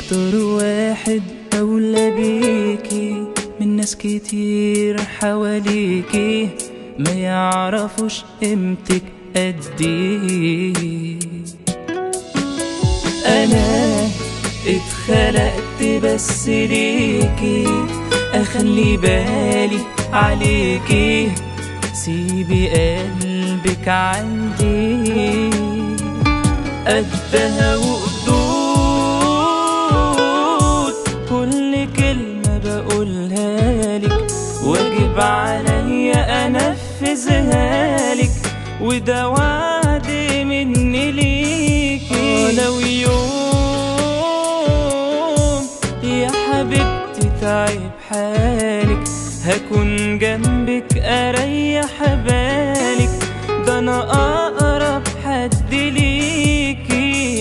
اكتر واحد اولى بيكي من ناس كتير حواليكي، ما يعرفوش قيمتك قديه. انا اتخلقت بس ليكي، اخلي بالي عليكي، سيبي قلبك عندي، قدها وقدود كل كلمة بقولها لك، واجب عليا انفذها لك، وده وعد مني ليكي. لو يوم يا حبيبتي تعب حالك، هكون جنبك اريح بالك، ده انا اقرب حد ليكي.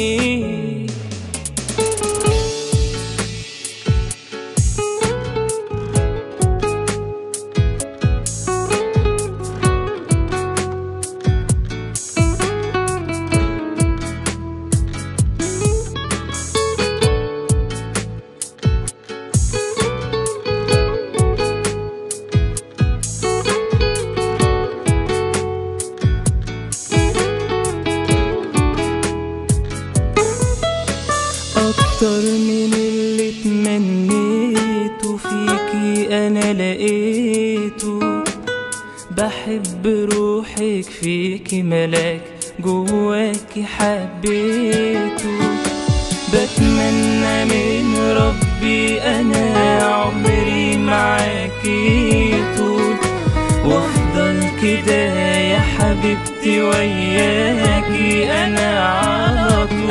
أكتر من اللي تمنيته فيكي أنا لقيته، بحب روحك فيكي ملاك جواكي حبيته، بتمنى من ربي أنا عمري معاكي طول، وأفضل كده يا حبيبتي وياكي أنا على طول.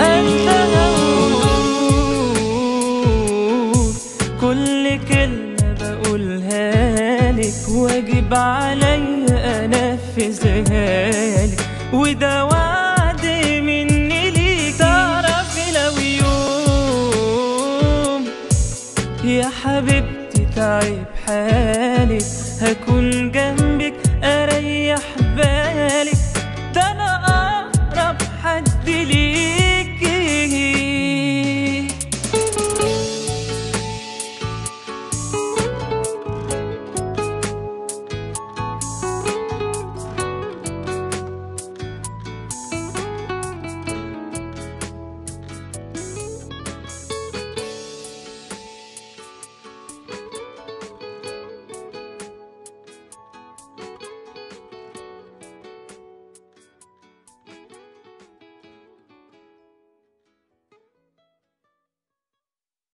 كل كلمة بقولها لك، واجب عليا انفذها لك، وده وعد مني ليك. تعرفي لو يوم يا حبيبتي تعب حالك، هكون جنبك